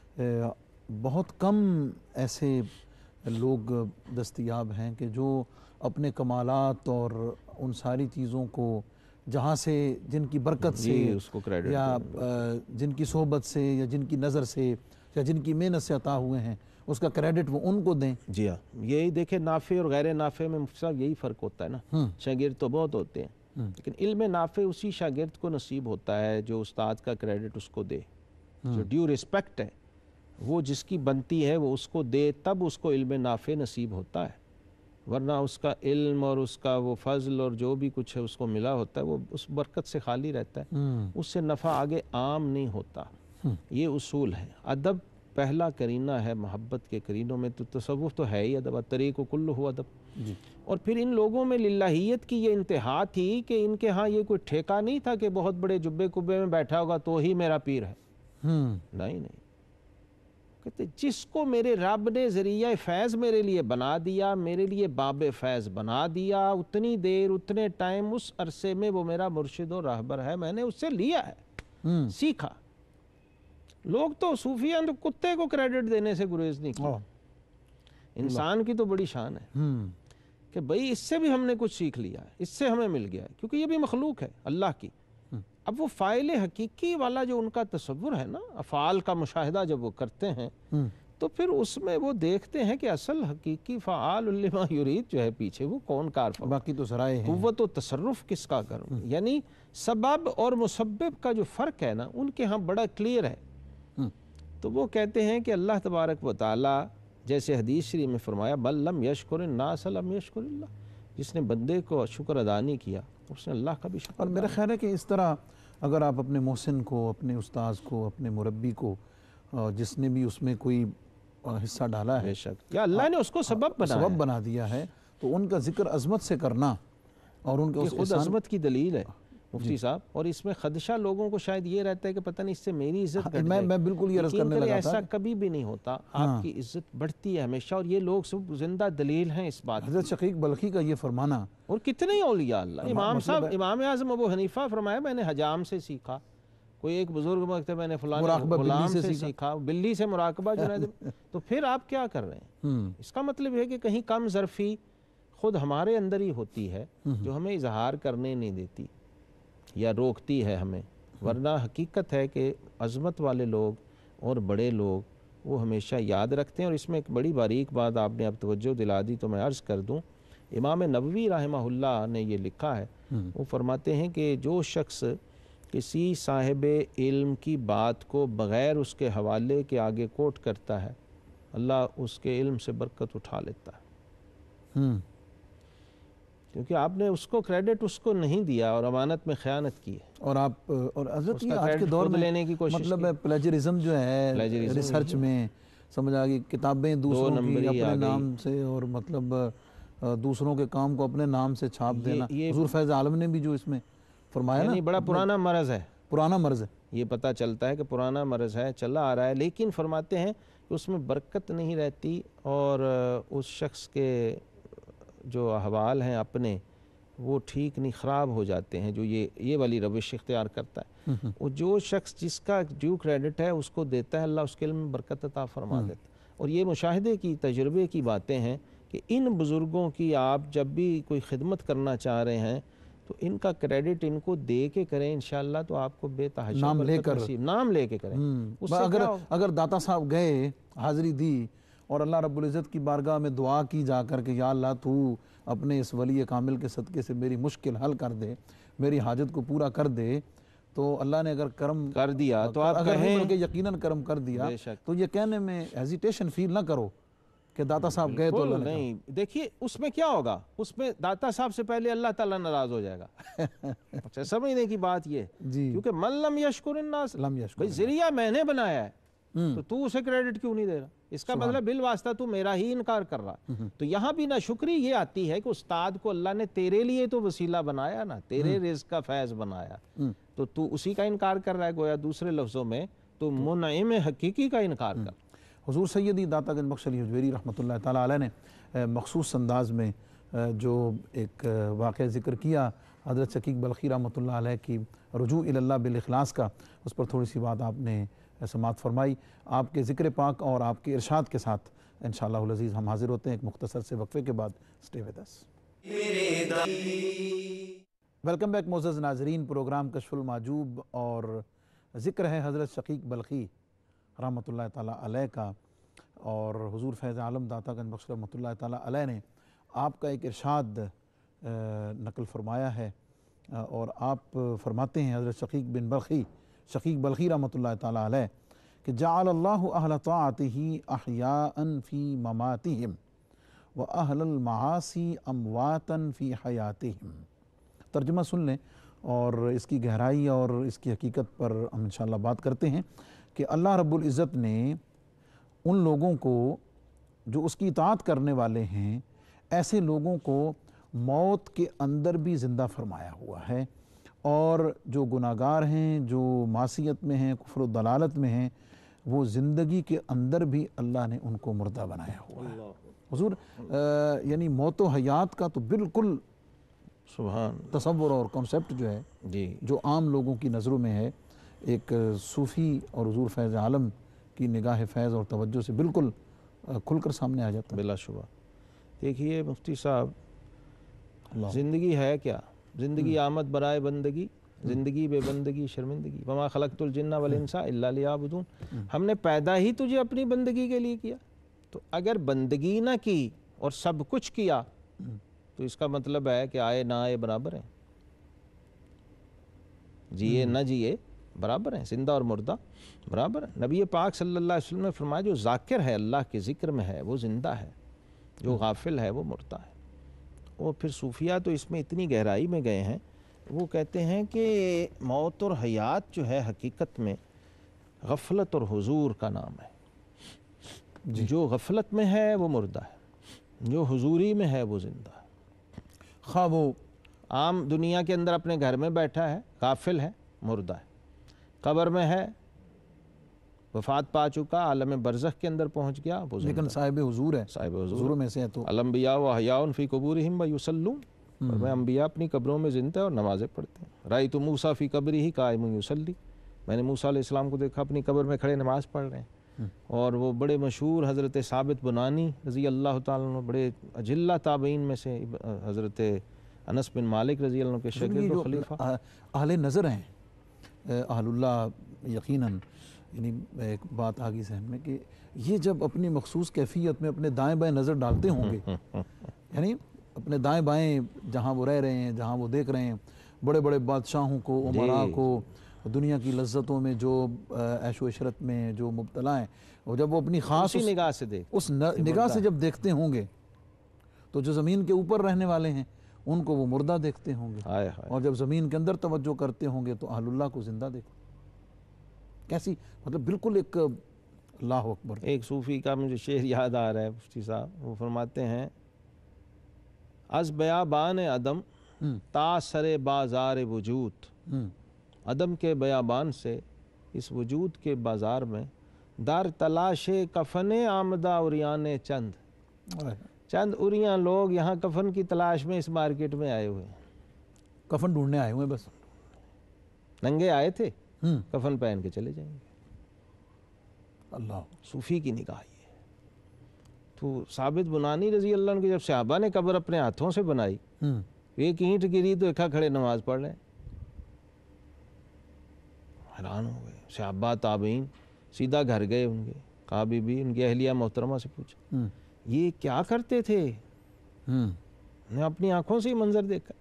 بہت کم ایسے لوگ دستیاب ہیں کہ جو اپنے کمالات اور ان ساری چیزوں کو جہاں سے جن کی برکت سے اس کو کریڈٹ یا جن کی صحبت سے یا جن کی نظر سے یا جن کی محنت سے عطا ہوئے ہیں اس کا کریڈٹ وہ ان کو دیں۔ جی ہاں، یہی دیکھیں نافع اور غیر نافع میں مفتی صاحب یہی فرق ہوتا ہے نا۔ شاگرد تو بہت ہوتے ہیں لیکن علم نافع اسی شاگرد کو نصیب ہوتا ہے جو استاد کا کریڈٹ اس کو دے، جو ڈیو رسپیکٹ ہے وہ جس کی بنتی ہے وہ اس کو دے، تب اس کو علم نافع نصیب ہوتا ہے۔ ورنہ اس کا علم اور اس کا وہ فضل اور جو بھی کچھ ہے اس کو ملا ہوتا ہے وہ اس برکت سے خالی رہتا ہے، اس سے نفع آگے عام نہیں ہوتا۔ یہ اصول ہے۔ ادب پہلا کرینہ ہے محبت کے کرینوں میں، تو تصوف تو ہے ہی ادب، الطریق کلہ ادب۔ اور پھر ان لوگوں میں للہیت کی یہ انتہا تھی کہ ان کے ہاں یہ کوئی ٹھیکہ نہیں تھا کہ بہت بڑے جبے کبے میں بیٹھا ہوگا تو ہی میرا پیر ہے۔ نہیں، کہتے جس کو میرے رب نے ذریعہ فیض میرے لیے بنا دیا، میرے لیے باب فیض بنا دیا، اتنی دیر اتنے ٹائم اس عرصے میں وہ میرا مرشد و رہبر ہے، میں نے اس سے لیا ہے، سیکھا۔ لوگ تو صوفیان تو کتے کو کریڈٹ دینے سے گریز نہیں کیا۔ انسان کی تو بڑی شان ہے کہ بھئی اس سے بھی ہم نے کچھ سیکھ لیا ہے، اس سے ہمیں مل گیا ہے، کیونکہ یہ بھی مخلوق ہے اللہ کی۔ اب وہ فاعل حقیقی والا جو ان کا تصور ہے نا، افعال کا مشاہدہ جب وہ کرتے ہیں تو پھر اس میں وہ دیکھتے ہیں کہ اصل حقیقی فعال لما یرید جو ہے پیچھے وہ کون کار فرما، باقی تو سرائے ہیں، قوت و تصرف کس کا کروں، یعنی سبب اور مسبب کا جو فرق ہے نا ان کے ہاں بڑا کلیئر ہے۔ تو وہ کہتے ہیں کہ اللہ تبارک و تعالی جیسے حدیث شریف میں فرمایا بل لم یشکر الناس لم یشکر اللہ، جس نے بندے کو شکر ادا نہیں کیا اس نے اللہ کا بھی شکر۔ اور میرا خیال ہے کہ اس طرح اگر آپ اپنے محسن کو، اپنے استاذ کو، اپنے مربی کو، جس نے بھی اس میں کوئی حصہ ڈالا ہے، بے شک یا اللہ نے اس کو سبب بنا دیا ہے، تو ان کا ذکر عظمت سے کرنا اور ان کے خود عظمت کی دلیل ہے مفتی صاحب۔ اور اس میں خدشہ لوگوں کو شاید یہ رہتا ہے کہ پتہ نہیں اس سے میری عزت گھٹ جائے۔ میں بالکل یہ عرض کرنے لگا تھا، ایسا کبھی بھی نہیں ہوتا، آپ کی عزت بڑھتی ہے ہمیشہ، اور یہ لوگ سب زندہ دلیل ہیں اس بات۔ حضرت شقیق بلخی کا یہ فرمانا، اور کتنے اولیاء اللہ، امام صاحب امام اعظم ابو حنیفہ فرمایا میں نے حجام سے سیکھا، کوئی ایک بزرگ وقت میں نے فلاں غلام سے سیکھا، بلی سے مراقبہ جنید۔ تو پھر آپ کیا کر رہے ہیں؟ اس کا مطلب ہے کہ کہیں کم ظرفی خود ہمارے اندر ہی ہوتی ہے جو ہمیں اظہار کرنے نہیں دیتی یا روکتی ہے ہمیں، ورنہ حقیقت ہے کہ عظمت والے لوگ اور بڑے لوگ وہ ہمیشہ یاد رکھتے ہیں۔ اور اس میں ایک بڑی باریک بات آپ نے اب توجہ دلا دی تو میں عرض کر دوں، امام نووی رحمہ اللہ نے یہ لکھا ہے، وہ فرماتے ہیں کہ جو شخص کسی صاحب علم کی بات کو بغیر اس کے حوالے کے آگے کوٹ کرتا ہے، اللہ اس کے علم سے برکت اٹھا لیتا ہے، کیونکہ آپ نے اس کو کریڈٹ اس کو نہیں دیا اور امانت میں خیانت کی ہے۔ اور آپ اور حضرت یہ آج کے دور میں لینے کی کوشش مطلب ہے پلیجرزم جو ہے ریسرچ میں، سمجھ آ گئی، کتابیں دوسروں کی اپنے نام سے اور مطلب دوسروں کے کام کو اپنے نام سے چھاپ دینا۔ حضور فیض عالم نے بھی جو اس میں فرمایا نا، بڑا پرانا مرض ہے، پرانا مرض ہے، یہ پتہ چلتا ہے کہ پرانا مرض ہے، چلا آ رہا ہے، لیکن فرماتے ہیں کہ اس میں برکت نہیں رہتی اور اس شخص کے جو احوال ہیں اپنے وہ ٹھیک نہیں، خراب ہو جاتے ہیں جو یہ والی روش اختیار کرتا ہے۔ وہ جو شخص جس کا ڈیو کریڈٹ ہے اس کو دیتا ہے، اللہ اس کے علم میں برکت عطا فرما دیتا ہے۔ اور یہ مشاہدے کی تجربے کی باتیں ہیں کہ ان بزرگوں کی آپ جب بھی کوئی خدمت کرنا چاہ رہے ہیں تو ان کا کریڈٹ ان کو دے کے کریں انشاءاللہ تو آپ کو بے تحاشا نام لے برکت کر نصیب، نام لے کے کریں۔ اس سے اگر داتا صاحب گئے حاضری دی اور اللہ رب العزت کی بارگاہ میں دعا کی جا کر کہ یا اللہ تو اپنے اس ولی کامل کے صدقے سے میری مشکل حل کر دے، میری حاجت کو پورا کر دے، تو اللہ نے اگر کرم کر دیا تو آپ اگر کہیں بلکہ یقیناً کرم کر دیا تو یہ کہنے میں ہیزیٹیشن فیل نہ کرو کہ داتا صاحب گئے تو اللہ نے نہیں، دیکھیے اس میں کیا ہوگا، اس میں داتا صاحب سے پہلے اللہ تعالیٰ ناراض ہو جائے گا۔ اچھا سمجھنے کی بات یہ، کیونکہ من لم یشکر الناس، بھئی ذریعہ میں نے بنایا ہے تو اسے کریڈٹ کیوں نہیں دے رہا؟ اس کا مطلب بالواسطہ تو میرا ہی انکار کر رہا۔ تو یہاں بھی ناشکری یہ آتی ہے کہ استاد کو اللہ نے تیرے لیے تو وسیلہ بنایا نا، تیرے رزق کا فیض بنایا، تو اسی کا انکار کر رہا ہے، گویا دوسرے لفظوں میں تو منعم حقیقی کا انکار کر۔ حضور سیدی داتا گنج بخش علی حجویری رحمۃ اللہ تعالیٰ علیہ نے مخصوص انداز میں جو ایک واقعہ ذکر کیا حضرت شقیق بلخی رحمۃ اللہ علیہ کی رجوع الی اللہ بالاخلاص کا، اس پر تھوڑی سی بات آپ نے سماعت فرمائی۔ آپ کے ذکر پاک اور آپ کے ارشاد کے ساتھ انشاءاللہ العزیز ہم حاضر ہوتے ہیں ایک مختصر سے وقفے کے بعد۔ Stay with us. Welcome back معزز ناظرین، پروگرام کشف المحجوب اور ذکر ہے حضرت شقیق بلخی رحمۃ اللہ تعالیٰ علیہ کا، اور حضور فیض عالم داتا گنج بخش رحمۃ اللہ تعالیٰ علیہ نے آپ کا ایک ارشاد نقل فرمایا ہے، اور آپ فرماتے ہیں حضرت شقیق بلخی رحمۃ اللہ تعالیٰ علیہ کہ جعل اللہ اہل طاعتہ احیاء فی مماتہم و اہل المعاصی امواتا فی حیاتہم۔ ترجمہ سن لیں اور اس کی گہرائی اور اس کی حقیقت پر ہم انشاءاللہ بات کرتے ہیں کہ اللہ رب العزت نے ان لوگوں کو جو اس کی اطاعت کرنے والے ہیں، ایسے لوگوں کو موت کے اندر بھی زندہ فرمایا ہوا ہے، اور جو گناہگار ہیں، جو معصیت میں ہیں، کفر و دلالت میں ہیں، وہ زندگی کے اندر بھی اللہ نے ان کو مردہ بنایا ہوا ہے۔ حضور یعنی موت و حیات کا تو بالکل سبحان تصور اور کنسیپٹ جو ہے جو عام لوگوں کی نظروں میں ہے، ایک صوفی اور حضور فیض عالم کی نگاہ فیض اور توجہ سے بالکل کھل کر سامنے آ جاتا ہے۔ بلا شبہ۔ دیکھیے مفتی صاحب، زندگی ہے کیا؟ زندگی آمد برائے بندگی، زندگی بے بندگی شرمندگی، وما خلقت الجن والانس الا لیعبدون۔ ہم نے پیدا ہی تجھے اپنی بندگی کے لیے کیا، تو اگر بندگی نہ کی اور سب کچھ کیا تو اس کا مطلب ہے کہ آئے نہ آئے برابر ہیں، جیے نہ جیے برابر ہیں، زندہ اور مردہ برابر ہیں۔ نبی پاک صلی اللہ علیہ وسلم نے فرمایا جو ذاکر ہے اللہ کے ذکر میں ہے وہ زندہ ہے، جو غافل ہے وہ مردہ ہے۔ اور پھر صوفیہ تو اس میں اتنی گہرائی میں گئے ہیں، وہ کہتے ہیں کہ موت اور حیات جو ہے حقیقت میں غفلت اور حضور کا نام ہے۔ جو غفلت میں ہے وہ مردہ ہے، جو حضوری میں ہے وہ زندہ ہے۔ خواہ وہ عام دنیا کے اندر اپنے گھر میں بیٹھا ہے، غافل ہے، مردہ ہے۔ قبر میں ہے، وفات پا چکا، عالم برزخ کے اندر پہنچ گیا، وہ لیکن صاحب حضور ہے، صاحب حضور میں سے ہے۔ تو الانبیاء واحیاء فی قبورہم ویصلون، میں انبیاء اپنی قبروں میں زندہ اور نمازیں پڑھتے ہیں۔ رأیت موسیٰ فی قبرہ قائم یصلی، میں نے موسیٰ علیہ السلام کو دیکھا اپنی قبر میں کھڑے نماز پڑھ رہے ہیں۔ اور وہ بڑے مشہور حضرت ثابت بنانی رضی اللہ تعالیٰ عنہ، بڑے اجلہ تابعین میں سے، حضرت انس بن مالک رضی اللہ عنہ کے شاگرد و خلیفہ، اہل نظر ہیں، اہل اللہ یقیناً۔ یعنی ایک بات آگی ذہن میں کہ یہ جب اپنی مخصوص کیفیت میں اپنے دائیں بائیں نظر ڈالتے ہوں گے، یعنی اپنے دائیں بائیں جہاں وہ رہ رہے ہیں، جہاں وہ دیکھ رہے ہیں بڑے بڑے بادشاہوں کو، امراء کو، دنیا کی لذتوں میں جو عیش و عشرت میں جو مبتلا ہیں، اور جب وہ اپنی خاص نگاہ سے دیکھ، اس نگاہ سے جب دیکھتے ہوں گے تو جو زمین کے اوپر رہنے والے ہیں ان کو وہ مردہ دیکھتے ہوں گے، اور جب زمین کے اندر توجہ کرتے ہوں گے تو اہل اللہ کو زندہ دیکھتے۔ کیسی مطلب بالکل ایک اللہ اکبر۔ ایک صوفی کا مجھے شعر یاد آ رہا ہے مفتی صاحب، وہ فرماتے ہیں از بیابان عدم تا سر بازار وجود، عدم کے بیابان سے اس وجود کے بازار میں در تلاش کفن آمدہ عریان چند عریاں لوگ یہاں کفن کی تلاش میں اس مارکیٹ میں آئے ہوئے ہیں، کفن ڈھونڈنے آئے ہوئے، بس ننگے آئے تھے، کفن پہن کے چلے جائیں گے۔ اللہ، صوفی کی نگاہ یہ ہے۔ تو ثابت بنانی رضی اللہ عنہ کی جب صحابہ نے قبر اپنے ہاتھوں سے بنائی ایک اینٹ گری تو ایک کھڑے نماز پڑھ رہے ہیں. حیران ہو گئے صحابہ تابعین، سیدھا گھر گئے ان کے. کہا بی بی ان کی اہلیہ محترمہ سے پوچھا یہ کیا کرتے تھے؟ نے اپنی آنکھوں سے ہی منظر دیکھا.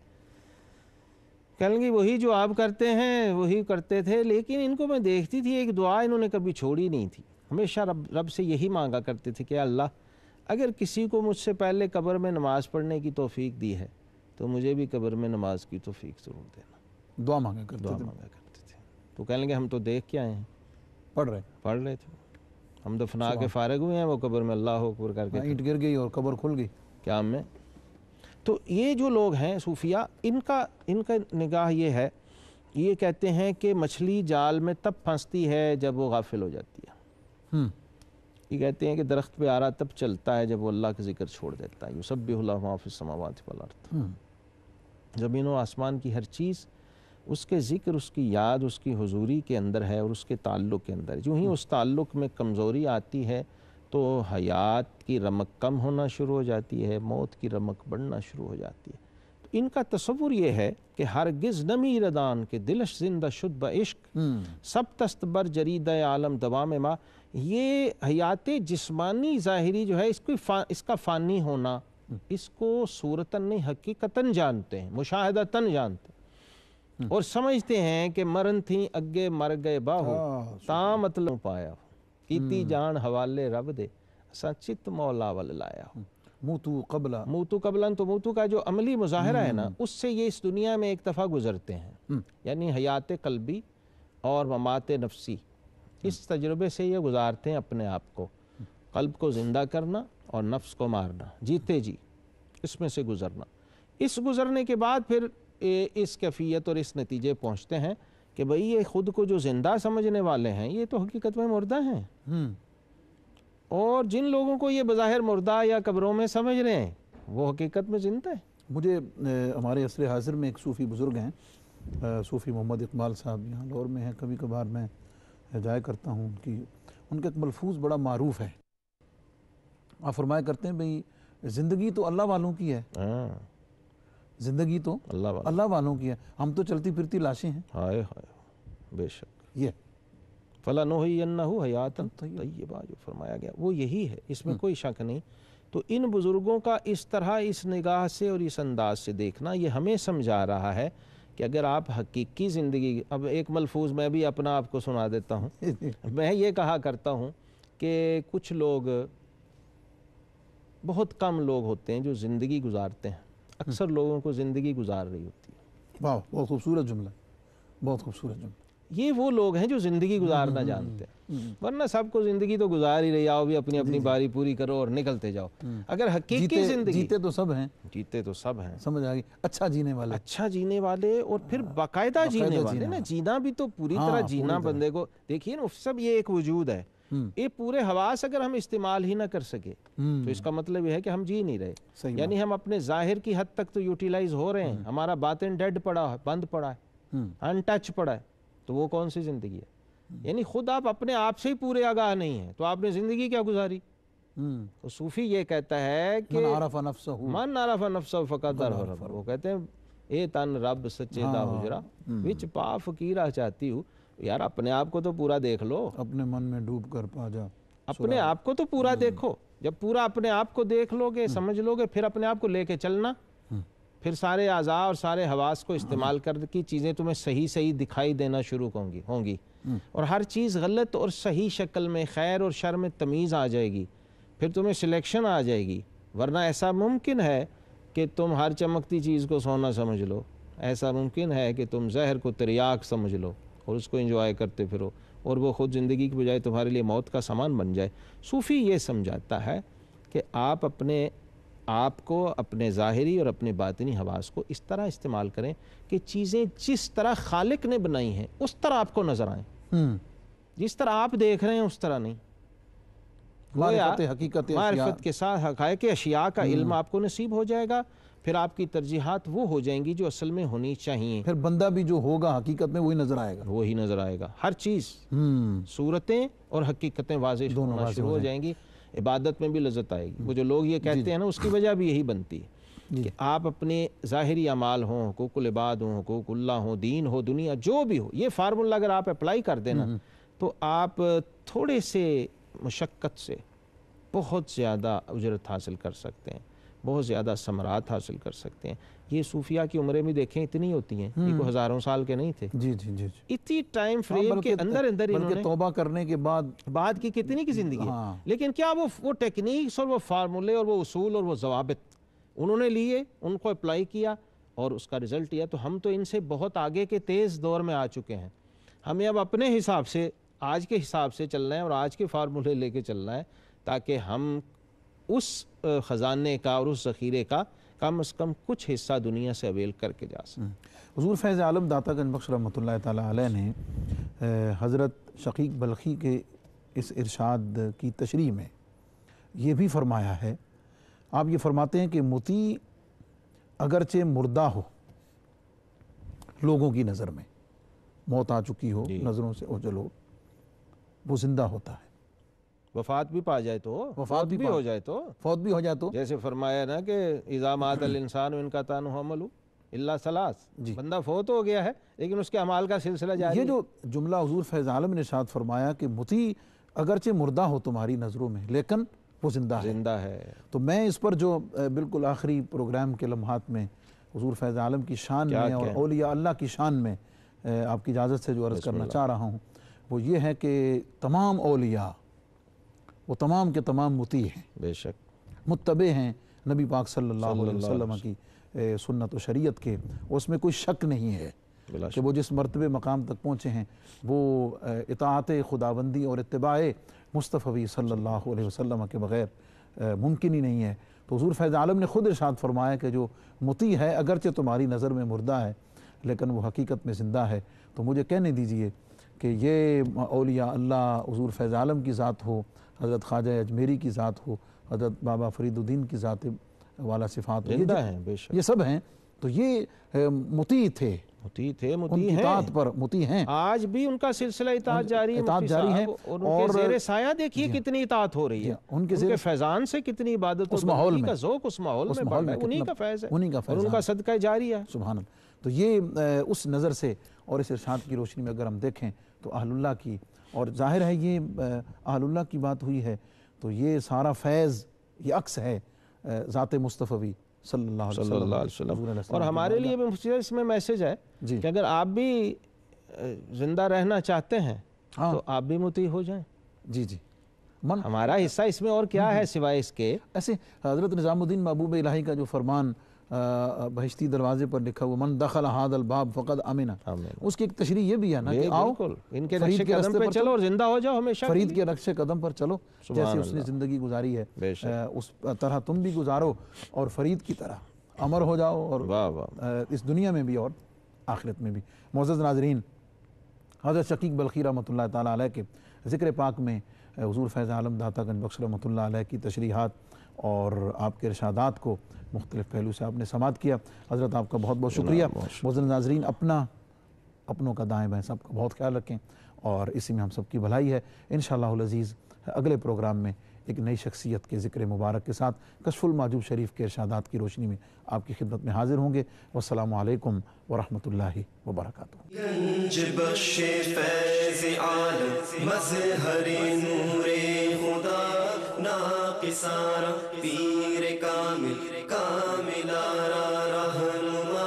کہنے لگی وہی جو آپ کرتے ہیں وہی کرتے تھے، لیکن ان کو میں دیکھتی تھی ایک دعا انہوں نے کبھی چھوڑی نہیں تھی. ہمیشہ رب سے یہی مانگا کرتے تھے کہ اللہ اگر کسی کو مجھ سے پہلے قبر میں نماز پڑھنے کی توفیق دی ہے تو مجھے بھی قبر میں نماز کی توفیق ضرور دینا. دعا مانگا کرتے تھے. تو کہنے لگے ہم تو دیکھ کے آئے ہیں، پڑھ رہے تھے، ہم دفنا کے فارغ ہوئے ہیں، وہ قبر میں اللہ اکبر کر کے اینٹ گر گئی اور قبر کھل گئی قیام میں. تو یہ جو لوگ ہیں صوفیہ، ان کا نگاہ یہ ہے، یہ کہتے ہیں کہ مچھلی جال میں تب پھنستی ہے جب وہ غافل ہو جاتی ہے. یہ کہتے ہیں کہ درخت پہ آرا تب چلتا ہے جب وہ اللہ کا ذکر چھوڑ دیتا ہے. یسبح لہ ما فی السماوات والارض. زمین و آسمان کی ہر چیز اس کے ذکر، اس کی یاد، اس کی حضوری کے اندر ہے اور اس کے تعلق کے اندر. جو ہی اس تعلق میں کمزوری آتی ہے تو حیات کی رمق کم ہونا شروع ہو جاتی ہے، موت کی رمق بڑھنا شروع ہو جاتی ہے. تو ان کا تصور یہ ہے کہ ہرگز نمی ردان کے دلش زندہ شد بعشق، سب تست بر جرید عالم دوام ما. یہ حیات جسمانی ظاہری جو ہے اس کا فانی ہونا، اس کو صورتاً نہیں حقیقتاً جانتے ہیں، مشاہدتاً جانتے ہیں اور سمجھتے ہیں کہ مرن تھیں اگے مر گئے باہو تا مطلب پایا ہو کیتی جان حوالے رب دے اساں چت مولا ول لایا ہو. موتو قبلن تو موتو کا جو عملی مظاہرہ ہے نا، اس سے یہ اس دنیا میں ایک دفعہ گزرتے ہیں. یعنی حیات قلبی اور ممات نفسی، اس تجربے سے یہ گزارتے ہیں اپنے آپ کو. قلب کو زندہ کرنا اور نفس کو مارنا، جیتے جی اس میں سے گزرنا. اس گزرنے کے بعد پھر اس کیفیت اور اس نتیجے پہنچتے ہیں کہ بھئی یہ خود کو جو زندہ سمجھنے والے ہیں یہ تو حقیقت میں مردہ ہیں، اور جن لوگوں کو یہ بظاہر مردہ یا قبروں میں سمجھ رہے ہیں وہ حقیقت میں زندہ ہے. مجھے ہمارے عصر حاضر میں ایک صوفی بزرگ ہیں، صوفی محمد اقبال صاحب، یہاں لاہور میں ہیں. کبھی کبھار میں جایا کرتا ہوں. ان کا ایک ملفوظ بڑا معروف ہے. آپ فرمایا کرتے ہیں بھئی زندگی تو اللہ والوں کی ہے، زندگی تو اللہ والوں کی ہے، ہم تو چلتی پھرتی لاشیں ہیں. ہائے ہائے بے شک. یہ فَلَنُحْيِيَنَّهُ حَيَاتًا طَيِّبَةً جو فرمایا گیا وہ یہی ہے، اس میں کوئی شک نہیں. تو ان بزرگوں کا اس طرح اس نگاہ سے اور اس انداز سے دیکھنا یہ ہمیں سمجھا رہا ہے کہ اگر آپ حقیقی زندگی، اب ایک ملفوظ میں بھی اپنا آپ کو سنا دیتا ہوں. میں یہ کہا کرتا ہوں کہ کچھ لوگ، بہت کم لوگ ہوتے ہیں جو زندگی گزارتے ہیں، اکثر لوگوں کو زندگی گزار رہی ہوتی ہے. واہ، بہت خوبصورت جملہ، بہت خوبصورت جملہ. یہ وہ لوگ ہیں جو زندگی گزارنا جانتے ہیں، ورنہ سب کو زندگی تو گزار ہی رہی، آؤ بھی اپنی اپنی باری پوری کرو اور نکلتے جاؤ. اگر حقیقی زندگی، جیتے تو سب ہیں، سمجھ آ گئی. اچھا جینے والے اور پھر باقاعدہ جینے والے نا. جینا بھی تو پوری طرح جینا بندے کو. دیکھیے نا سب یہ ایک وجود ہے. یہ پورے حواس اگر ہم استعمال ہی نہ کر سکے تو اس کا مطلب یہ ہے کہ ہم جی نہیں رہے. یعنی ہم اپنے ظاہر کی حد تک تو یوٹیلائز ہو رہے ہیں، ہمارا باطن ڈیڈ پڑا ہے، بند پڑا ہے، ان ٹچ پڑا ہے. تو وہ کون سی زندگی ہے؟ یعنی خود آپ اپنے آپ سے ہی پورے آگاہ نہیں ہیں تو آپ نے زندگی کیا گزاری؟ تو صوفی یہ کہتا ہے کہ من عرف نفسہ فقد رب. وہ کہتے ہیں اے تن رب سچے دا حجرا وچ پا فقیرہ چاہتی ہوں. یار اپنے آپ کو تو پورا دیکھ لو، اپنے من میں ڈوب کر پا جا. اپنے آپ کو تو پورا دیکھو. جب پورا اپنے آپ کو دیکھ لو گے، سمجھ لو گے، پھر اپنے آپ کو لے کے چلنا. پھر سارے اعضاء اور سارے حواس کو استعمال کر کی چیزیں تمہیں صحیح دکھائی دینا شروع ہوں گی اور ہر چیز غلط اور صحیح شکل میں، خیر اور شر میں تمیز آ جائے گی. پھر تمہیں سلیکشن آ جائے گی. ورنہ ایسا ممکن ہے کہ تم ہر چمکتی چیز کو سونا سمجھ لو، ایسا ممکن ہے کہ تم زہر کو تریاک سمجھ لو اور اس کو انجوائے کرتے پھرو اور وہ خود زندگی کی بجائے تمہارے لیے موت کا سامان بن جائے. صوفی یہ سمجھاتا ہے کہ آپ اپنے آپ کو، اپنے ظاہری اور اپنے باطنی حواس کو اس طرح استعمال کریں کہ چیزیں جس طرح خالق نے بنائی ہیں اس طرح آپ کو نظر آئیں. جس طرح آپ دیکھ رہے ہیں اس طرح نہیں. معرفت کے ساتھ حقائق اشیاء کا علم آپ کو نصیب ہو جائے گا. پھر آپ کی ترجیحات وہ ہو جائیں گی جو اصل میں ہونی چاہیے. پھر بندہ بھی جو ہوگا حقیقت میں وہی نظر آئے گا. ہر چیز، صورتیں اور حقیقتیں واضح ہونا شروع ہو جائیں گی. عبادت میں بھی لذت آئے گی. وہ جو لوگ یہ کہتے ہیں نا، اس کی وجہ بھی یہی بنتی ہے. کہ آپ اپنے ظاہری اعمال ہوں، حقوق العباد ہوں، حقوق اللہ ہوں، دین ہو، دنیا جو بھی ہو، یہ فارمولہ اگر آپ اپلائی کر دینا تو آپ تھوڑے سے مشقت سے بہت زیادہ اجرت حاصل کر سکتے ہیں، بہت زیادہ ثمرات حاصل کر سکتے ہیں۔ یہ صوفیاء کی عمریں بھی دیکھیں اتنی ہوتی ہیں، یہ کوئی ہزاروں سال کے نہیں تھے، جی جی جی اتنی ٹائم فریم کے اندر انہوں بلکہ نے توبہ کرنے کے بعد کی کتنی کی زندگی ہے، لیکن کیا وہ ٹیکنیکس اور وہ فارمولے اور وہ اصول اور وہ ضوابط انہوں نے لیے، ان کو اپلائی کیا اور اس کا رزلٹ یہ۔ تو ہم تو ان سے بہت آگے کے تیز دور میں آ چکے ہیں، ہمیں اب اپنے حساب سے، آج کے حساب سے چلنا ہے اور آج کے فارمولے لے کے چلنا ہے، تاکہ ہم اس خزانے کا اور اس ذخیرے کا کم از کم کچھ حصہ دنیا سے اویل کر کے جا سکیں۔ حضور فیض عالم داتا گنج بخش رحمۃ اللہ تعالیٰ علیہ نے حضرت شقیق بلخی کے اس ارشاد کی تشریح میں یہ بھی فرمایا ہے، آپ یہ فرماتے ہیں کہ مطیع اگرچہ مردہ ہو لوگوں کی نظر میں، موت آ چکی ہو، نظروں سے اوجھل ہو، وہ زندہ ہوتا ہے، وفات بھی پا جائے تو، فوت بھی ہو جائے تو، جیسے فرمایا نا کہ اذا مات الانسان انقطع عنہ عملہ الا ثلاث، بندہ فوت ہو گیا ہے لیکن اس کے اعمال کا سلسلہ جاری ہے۔ یہ جو جملہ حضور فیض عالم نے ارشاد فرمایا کہ مطیع اگرچہ مردہ ہو تمہاری نظروں میں لیکن وہ زندہ ہے، تو میں اس پر جو بالکل آخری پروگرام کے لمحات میں حضور فیض عالم کی شان میں اور اولیاء اللہ کی شان میں آپ کی اجازت سے جو عرض کرنا چاہ رہا ہوں وہ یہ ہے کہ تمام اولیاء وہ تمام کے تمام مطیع ہیں، بے شک متبع ہیں نبی پاک صلی اللہ علیہ وسلم کی سنت و شریعت کے، اس میں کوئی شک نہیں ہے کہ وہ جس مرتبے مقام تک پہنچے ہیں وہ اطاعت خداوندی اور اتباع مصطفی صلی اللہ علیہ وسلم کے بغیر ممکن ہی نہیں ہے۔ تو حضور فیض عالم نے خود ارشاد فرمایا کہ جو مطیع ہے اگرچہ تمہاری نظر میں مردہ ہے لیکن وہ حقیقت میں زندہ ہے۔ تو مجھے کہنے دیجئے کہ یہ اولیاء اللہ، حضور فیض عالم کی ذات ہو، حضرت خواجہ اجمیری کی ذات ہو، حضرت بابا فرید الدین کی ذات والا صفات ہو، یہ سب ہیں، تو یہ مطیع تھے، ان کی اطاعت پر مطیع ہیں، آج بھی ان کا سلسلہ اطاعت جاری ہے، مفتی صاحب، اور ان کے زیر سایہ دیکھیے کتنی اطاعت ہو رہی ہے، ان کے فیضان سے کتنی عبادت اور بندگی کا ذوق اس ماحول میں بڑھ رہا ہے، انہی کا فیض ہے اور ان کا صدقہ جاری ہے، سبحان اللہ۔ تو یہ اس نظر سے اور اس ارشاد کی روشنی میں اگر ہم دیکھیں تو اہل اللہ کی، اور ظاہر ہے یہ اہل اللہ کی بات ہوئی ہے تو یہ سارا فیض یہ عکس ہے ذات مصطفی صلی اللہ علیہ وسلم، اور ہمارے لیے بھی اس میں میسج ہے کہ اگر آپ بھی زندہ رہنا چاہتے ہیں تو آپ بھی مطیع ہو جائیں۔ جی جی، ہمارا حصہ اس میں اور کیا ہے سوائے اس کے؟ ایسے حضرت نظام الدین محبوب الہی کا جو فرمان بہشتی دروازے پر لکھا ہوا من دخل هذا الباب فقد امن، اس کی ایک تشریح یہ بھی ہے نا کہ آؤ ان کے نقش قدم پہ چلو اور زندہ ہو جاؤ ہمیشہ، فرید کے نقش قدم پر چلو، جیسے اس نے زندگی گزاری ہے اس طرح تم بھی گزارو اور فرید کی طرح امر ہو جاؤ، اور اس دنیا میں بھی اور آخرت میں بھی۔ معزز ناظرین، حضرت شقیق بلخی رحمۃ اللہ تعالیٰ علیہ کے ذکر پاک میں حضور فیض عالم داتا گنج بخش رحمۃ اللہ علیہ کی تشریحات اور آپ کے ارشادات کو مختلف پہلو سے آپ نے سماعت کیا، حضرت آپ کا بہت بہت شکریہ۔ معزز ناظرین، اپنوں کا دائیں بائیں سب کا بہت خیال رکھیں اور اسی میں ہم سب کی بھلائی ہے۔ انشاءاللہ العزیز اگلے پروگرام میں ایک نئی شخصیت کے ذکر مبارک کے ساتھ کشف المحجوب شریف کے ارشادات کی روشنی میں آپ کی خدمت میں حاضر ہوں گے۔ والسلام علیکم ورحمۃ اللہ وبرکاتہ۔ گنج بخش فیض عالم مظہر نور خدا ناقصارا پیر کامل رہنما،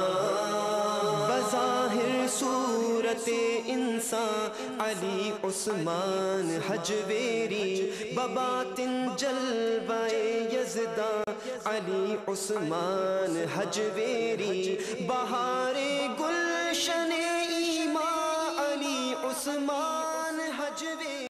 بظاہر صورت انسان علی عثمان حجویری، بباطن جلوہ یزداں علی عثمان حجویری، بہار گلشن ایمان علی عثمان حجویری۔